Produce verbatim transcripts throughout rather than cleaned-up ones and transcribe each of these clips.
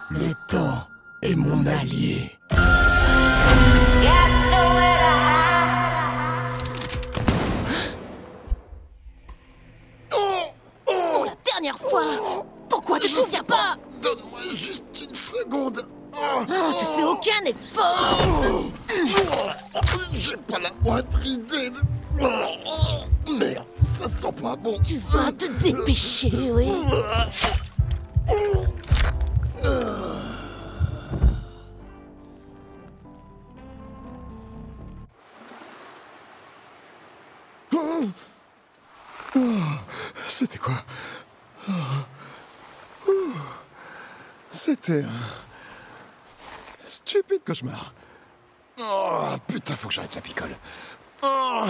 Le temps est mon allié. Oh, oh, Pour la dernière fois! Pourquoi tu te souviens pas? Donne-moi juste une seconde. Oh, Ah, tu fais aucun effort! oh, j'ai pas la moindre idée de... Oh, merde, ça sent pas bon. Tu vas te dépêcher, oui. C'était quoi? C'était un stupide cauchemar. Oh, putain, faut que j'arrête la picole. Oh,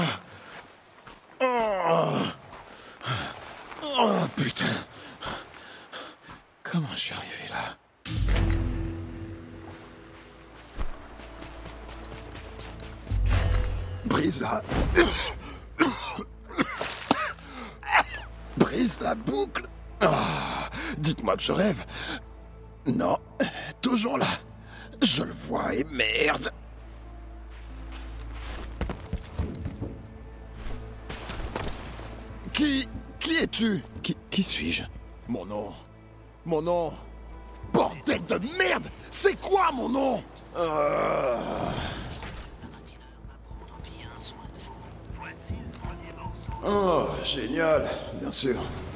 oh, oh, putain. Comment je suis arrivé là? Brise la... Brise la boucle. Ah, dites-moi que je rêve. Non, toujours là. Je le vois et merde. Qui... Qui es-tu? Qui, qui suis-je? Mon nom. Mon nom. Bordel de merde! C'est quoi mon nom? euh... Oh, génial, bien sûr.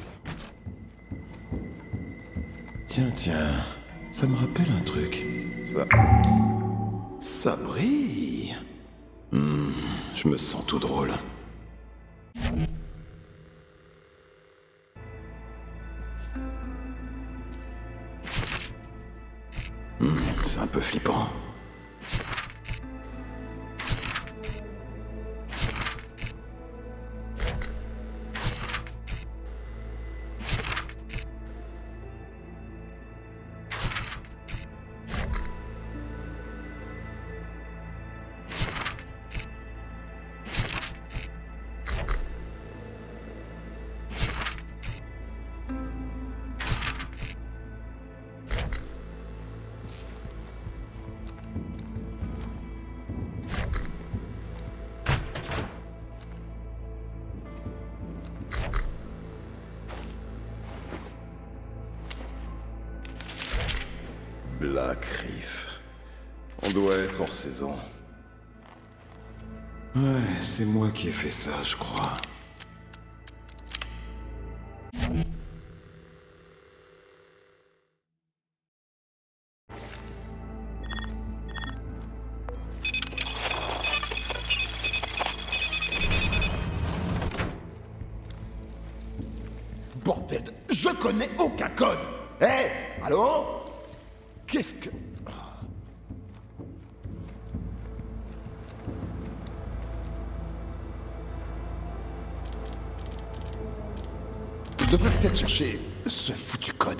Tiens, tiens, ça me rappelle un truc. Ça... Ça brille. Hmm, je me sens tout drôle. Hmm, c'est un peu flippant. Black Reef. On doit être hors saison. Ouais, c'est moi qui ai fait ça, je crois. Bordel de... Je connais aucun code. Hé, hey, allô? Qu'est-ce que... Je devrais peut-être chercher ce foutu code.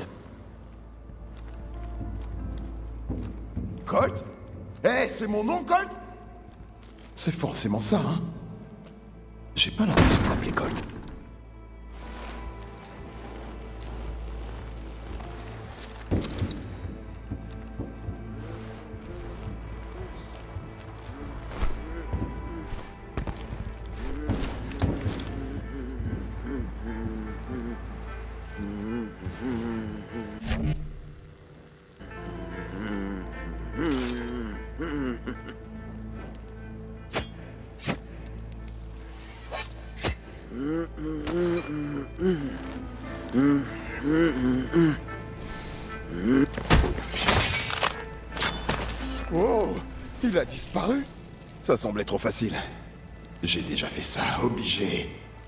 Colt? Hé, hey, c'est mon nom, Colt? C'est forcément ça, hein? J'ai pas l'impression de m'appeler Colt. Oh, il a disparu? Ça semblait trop facile. J'ai déjà fait ça, obligé.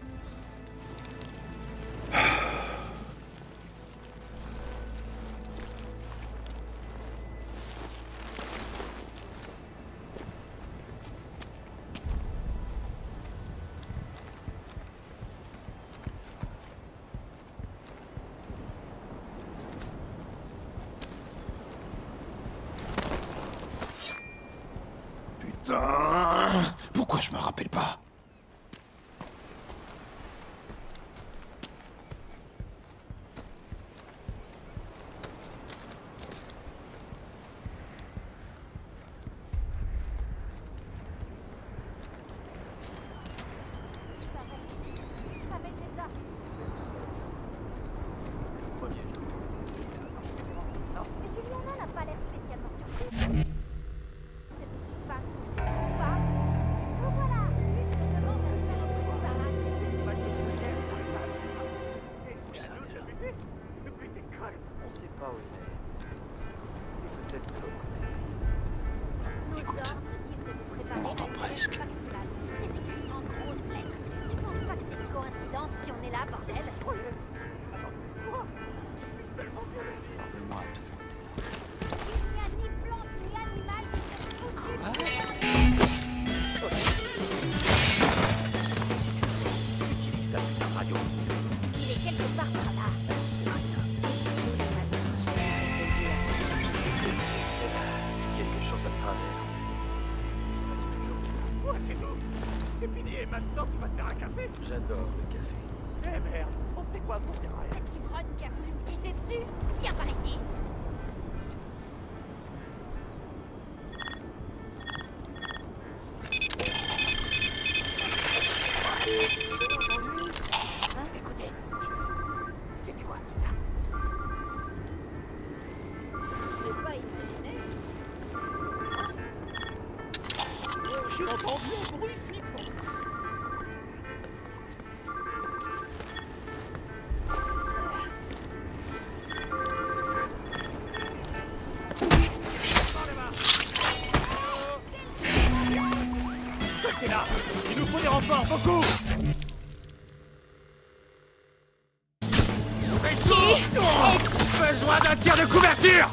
Putain, pourquoi je me rappelle pas? pas où il est. Peut-être de l'autre côté. Écoute, on m'entend presque. En grosses lettres. Tu penses pas que c'est une coïncidence si on est là, bordel? Pardonne-moi. Il n'y a ni plante ni animal qui se Quoi? Utilise ta putain de radio. Il est quelque part par là. C'est rien. Quelque chose à travers. Ouais, c'est tout. C'est fini et maintenant tu vas te faire un café. J'adore le café. Eh merde, on fait quoi pour dire rien? La petite ronne qui a voulu me pisser dessus. Viens par ici. Écoutez, c'était quoi ça? Je peux pas imaginer. J'ai entendu un bruit flippant. T'es là. Il nous faut des renforts, beaucoup. Besoin d'un tir de couverture.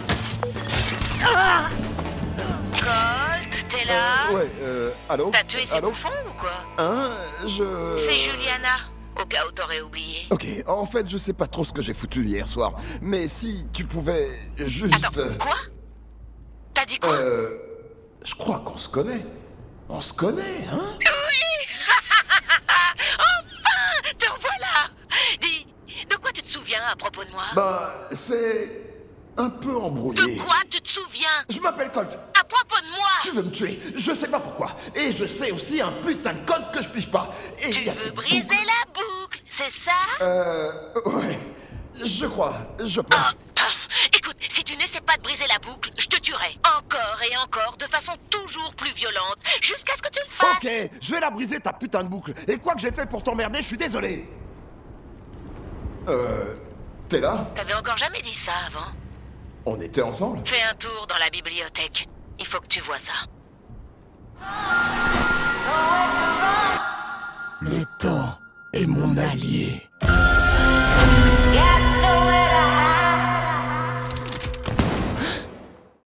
Colt, t'es là? Ouais, euh, allô? T'as tué ces Allô? bouffons ou quoi? Hein? Je... C'est Juliana, au cas où t'aurais oublié. Ok, en fait, je sais pas trop ce que j'ai foutu hier soir, mais si tu pouvais juste... Attends, quoi? T'as dit quoi? Euh... Je crois qu'on se connaît. On se connaît, hein? Oui. Enfin, te revoilà. Dis, de quoi tu te souviens à propos de moi? Bah, c'est... un peu embrouillé. De quoi tu te souviens? Je m'appelle Colt. À propos de moi? Tu veux me tuer? Je sais pas pourquoi. Et je sais aussi un putain de code que je pige pas. Et Tu il y a veux ces briser boucles. la boucle, c'est ça? Euh... Ouais. Je crois. Je pense. Oh, écoute, si tu n'essaies pas de briser la boucle, je te tuerai. Encore et encore, de façon toujours plus violente, jusqu'à ce que tu le fasses. Ok, je vais la briser ta putain de boucle. Et quoi que j'ai fait pour t'emmerder, je suis désolé. Euh... T'es là? T'avais encore jamais dit ça avant. On était ensemble? Fais un tour dans la bibliothèque. Il faut que tu vois ça. Le temps est mon allié.